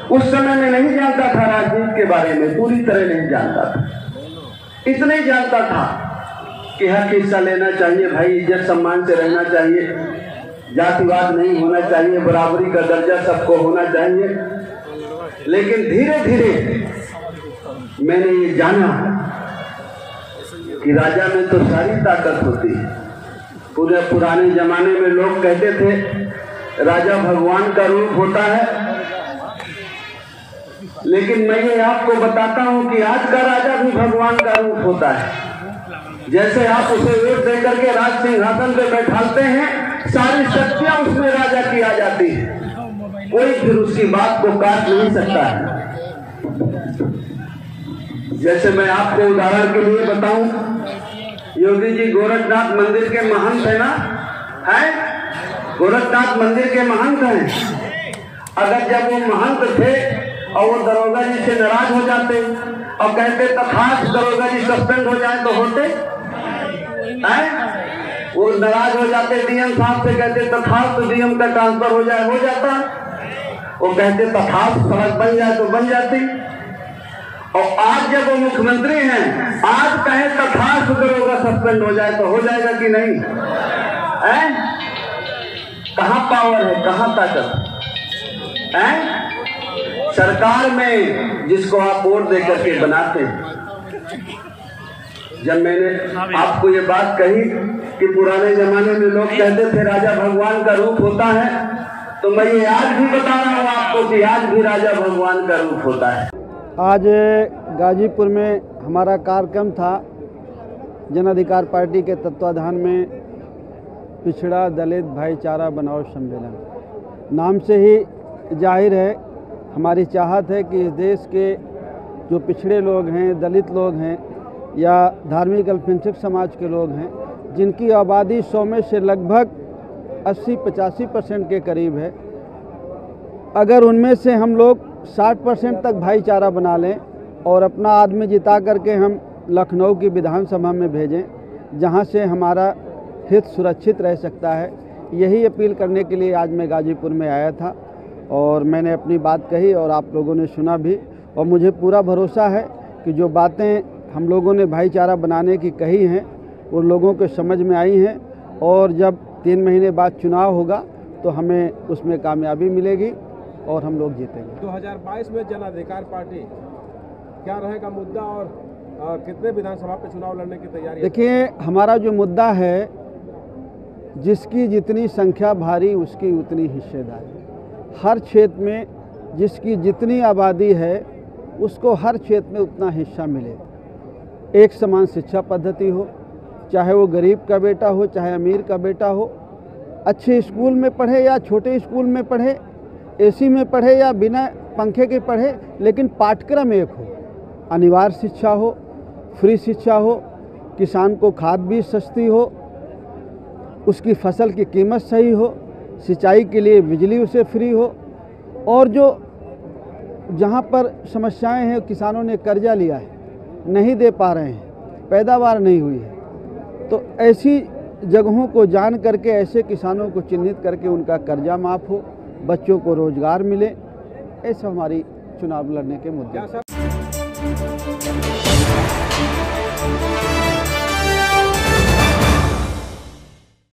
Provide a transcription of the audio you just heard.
उस समय में नहीं जानता था राजनीति के बारे में, पूरी तरह नहीं जानता था। इतना ही जानता था कि हक हिस्सा लेना चाहिए भाई, इज्जत सम्मान से रहना चाहिए, जातिवाद नहीं होना चाहिए, बराबरी का दर्जा सबको होना चाहिए। लेकिन धीरे धीरे मैंने ये जाना कि राजा में तो सारी ताकत होती है। पूरे पुराने जमाने में लोग कहते थे राजा भगवान का रूप होता है, लेकिन मैं ये आपको बताता हूं कि आज का राजा भी भगवान का रूप होता है। जैसे आप उसे वोट देकर के राज सिंहासन पे बैठाते हैं, सारी शक्तियां उसमें राजा की आ जाती है, कोई फिर उसकी बात को काट नहीं सकता है। जैसे मैं आपको उदाहरण के लिए बताऊं, योगी जी गोरखनाथ मंदिर के महंत है ना, है गोरखनाथ मंदिर के महंत हैं। अगर जब वो महंत थे और वो दरोगा जी से नाराज हो जाते और कहते तथास्थ दरोगा जी सस्पेंड हो जाए तो होते हैं? वो नाराज हो जाते, डीएम साहब से कहते तथास्थ डीएम का ट्रांसफर हो जाए, हो जाता। वो कहते तथास्थ सड़क बन जाए तो बन जाती। और आज जब वो मुख्यमंत्री हैं, आज कहे तथास्थ दरोगा सस्पेंड हो जाए तो हो जाएगा कि नहीं? है? कहाँ पावर है, कहाँ ताकत है? सरकार में जिसको आप वोट देकर के बनाते हैं। जब मैंने आपको ये बात कही कि पुराने जमाने में लोग कहते थे राजा भगवान का रूप होता है, तो मैं ये आज भी बता रहा हूँ आपको कि आज भी राजा भगवान का रूप होता है। आज गाजीपुर में हमारा कार्यक्रम था, जन अधिकार पार्टी के तत्वाधान में पिछड़ा दलित भाईचारा बनाओ सम्मेलन। नाम से ही जाहिर है, हमारी चाहत है कि इस देश के जो पिछड़े लोग हैं, दलित लोग हैं या धार्मिक अल्पसंख्यक समाज के लोग हैं, जिनकी आबादी 100 में से लगभग 80-85% के करीब है, अगर उनमें से हम लोग 60% तक भाईचारा बना लें और अपना आदमी जिता करके हम लखनऊ की विधानसभा में भेजें, जहां से हमारा हित सुरक्षित रह सकता है, यही अपील करने के लिए आज मैं गाजीपुर में आया था। और मैंने अपनी बात कही और आप लोगों ने सुना भी, और मुझे पूरा भरोसा है कि जो बातें हम लोगों ने भाईचारा बनाने की कही हैं वो लोगों के समझ में आई हैं, और जब 3 महीने बाद चुनाव होगा तो हमें उसमें कामयाबी मिलेगी और हम लोग जीतेंगे। 2022 में जन अधिकार पार्टी क्या रहेगा मुद्दा और कितने विधानसभा पे चुनाव लड़ने की तैयारी? देखिए, हमारा जो मुद्दा है, जिसकी जितनी संख्या भारी उसकी उतनी हिस्सेदारी। हर क्षेत्र में जिसकी जितनी आबादी है उसको हर क्षेत्र में उतना हिस्सा मिले। एक समान शिक्षा पद्धति हो, चाहे वो गरीब का बेटा हो चाहे अमीर का बेटा हो, अच्छे स्कूल में पढ़े या छोटे स्कूल में पढ़े, एसी में पढ़े या बिना पंखे के पढ़े, लेकिन पाठ्यक्रम एक हो। अनिवार्य शिक्षा हो, फ्री शिक्षा हो, किसान को खाद बीज सस्ती हो, उसकी फसल की कीमत सही हो, सिंचाई के लिए बिजली उसे फ्री हो, और जो जहाँ पर समस्याएं हैं, किसानों ने कर्जा लिया है, नहीं दे पा रहे हैं, पैदावार नहीं हुई है, तो ऐसी जगहों को जान करके ऐसे किसानों को चिन्हित करके उनका कर्जा माफ़ हो, बच्चों को रोजगार मिले, ऐसा हमारी चुनाव लड़ने के मुद्दे हैं।